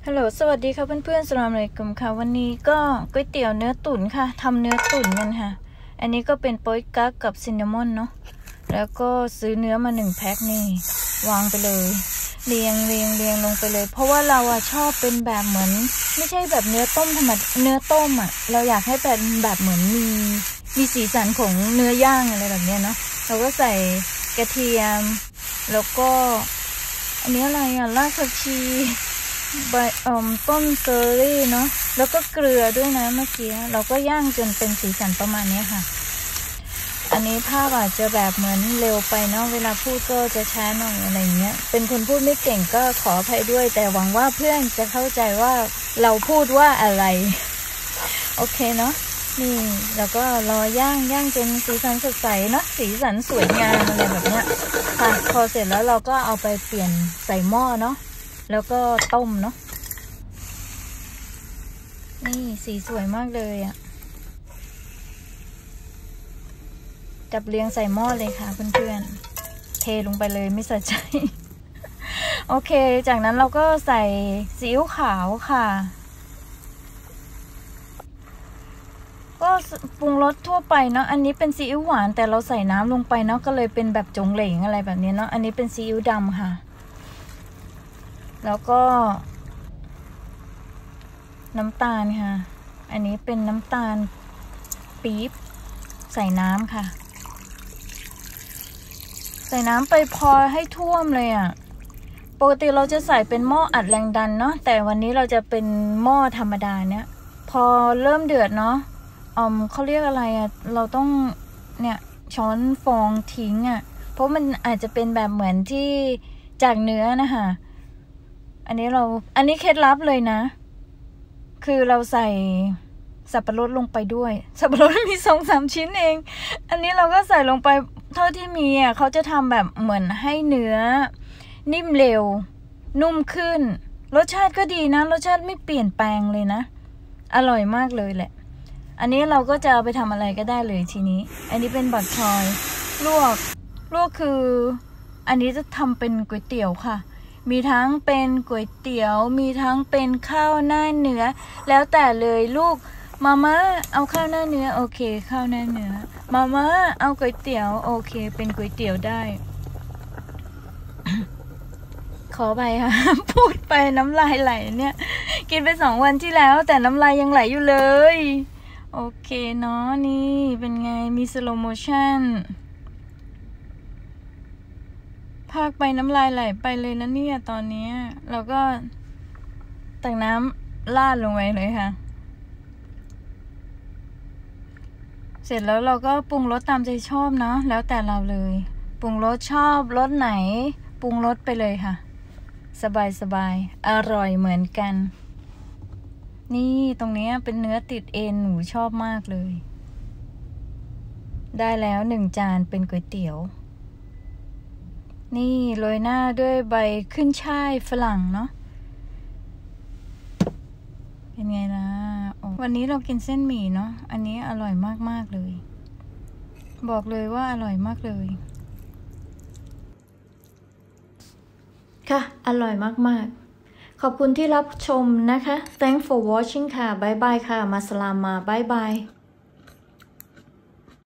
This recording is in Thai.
ฮัลโหลสวัสดีค่ะเพื่อนๆสลามอะลัยกุมค่ะวันนี้ก็ก๋วยเตี๋ยวเนื้อตุ๋นค่ะทำเนื้อตุ๋นกันค่ะอันนี้ก็เป็นโป๊ยกั๊กกับซินนามอนเนาะแล้วก็ซื้อเนื้อมา1 แพ็คนี่วางไปเลยเรียงลงไปเลยเพราะว่าเราชอบเป็นแบบเหมือนไม่ใช่แบบเนื้อต้มธรรมดาเนื้อต้มเราอยากให้เป็นแบบเหมือนมีสีสันของเนื้อย่างอะไรแบบนี้เนาะเราก็ใส่กระเทียมแล้วก็อันนี้อะไรรากผักชีใบต้นเซอรี่เนาะแล้วก็เกลือด้วยนะเมื่อกี้เราก็ย่างจนเป็นสีสันประมาณนี้ค่ะอันนี้ภาพอาจจะแบบเหมือนเร็วไปเนาะเวลาพูดก็จะช้าหน่อยอะไรเงี้ยเป็นคนพูดไม่เก่งก็ขออภัยด้วยแต่หวังว่าเพื่อนจะเข้าใจว่าเราพูดว่าอะไรโอเคเนาะนี่แล้วก็รอย่างจนสีสันสดใสเนาะสีสันสวยงามอะไรแบบเนี้ยค่ะพอเสร็จแล้วเราก็เอาไปเปลี่ยนใส่หม้อเนาะแล้วก็ต้มเนาะนี่สีสวยมากเลยจับเรียงใส่หม้อเลยค่ะเพื่อนๆเทลงไปเลยไม่สะใจ โอเคจากนั้นเราก็ใส่ซีอิ๊วขาวค่ะก็ปรุงรสทั่วไปเนาะอันนี้เป็นซีอิ๊วหวานแต่เราใส่น้ำลงไปเนาะก็เลยเป็นแบบจงเหลงอะไรแบบนี้เนาะอันนี้เป็นซีอิ๊วดำค่ะแล้วก็น้ำตาลค่ะอันนี้เป็นน้ำตาลปี๊บใส่น้ำค่ะใส่น้ำไปพอให้ท่วมเลยปกติเราจะใส่เป็นหม้ออัดแรงดันเนาะแต่วันนี้เราจะเป็นหม้อธรรมดาเนี่ยพอเริ่มเดือดเนาะเขาเรียกอะไรเราต้องเนี่ยช้อนฟองทิ้งเพราะมันอาจจะเป็นแบบเหมือนที่จากเนื้อนะคะอันนี้เคล็ดลับเลยนะคือเราใส่สับปะรดลงไปด้วยสับปะรดมี2-3 ชิ้นเองอันนี้เราก็ใส่ลงไปเท่าที่มีเขาจะทำแบบเหมือนให้เนื้อนิ่มเร็วนุ่มขึ้นรสชาติก็ดีนะรสชาติไม่เปลี่ยนแปลงเลยนะอร่อยมากเลยแหละอันนี้เราก็จะเอาไปทำอะไรก็ได้เลยทีนี้อันนี้เป็นบักชอยลวกคืออันนี้จะทำเป็นก๋วยเตี๋ยวค่ะมีทั้งเป็นก๋วยเตี๋ยวมีทั้งเป็นข้าวหน้าเนื้อแล้วแต่เลยลูกมาม่าเอาข้าวหน้าเนื้อโอเคข้าวหน้าเนื้อมาม่าเอาก๋วยเตี๋ยวโอเคเป็นก๋วยเตี๋ยวได้ ขอไปค่ะ พูดไปน้ำลายไหลเนี่ยกินไป2 วันที่แล้วแต่น้ำลายยังไหลอยู่เลยโอเคเนาะนี่เป็นไงมีสโลโมชั่นพากไปน้ำลายไหลไปเลยนะเนี่ยตอนนี้เราก็ตักน้ำราดลงไปเลยค่ะเสร็จแล้วเราก็ปรุงรสตามใจชอบเนาะแล้วแต่เราเลยปรุงรสชอบรสไหนปรุงรสไปเลยค่ะสบายอร่อยเหมือนกันนี่ตรงนี้เป็นเนื้อติดเอ็นหนูชอบมากเลยได้แล้ว1 จานเป็นก๋วยเตี๋ยวนี่โรยหน้าด้วยใบขึ้นช่ายฝรั่งเนาะเป็นไงล่ะวันนี้เรากินเส้นหมี่เนาะอันนี้อร่อยมากๆเลยบอกเลยว่าอร่อยมากเลยค่ะอร่อยมากๆขอบคุณที่รับชมนะคะ Thanks for watching ค่ะบ๊ายบายค่ะมาสลามมาบ๊ายบาย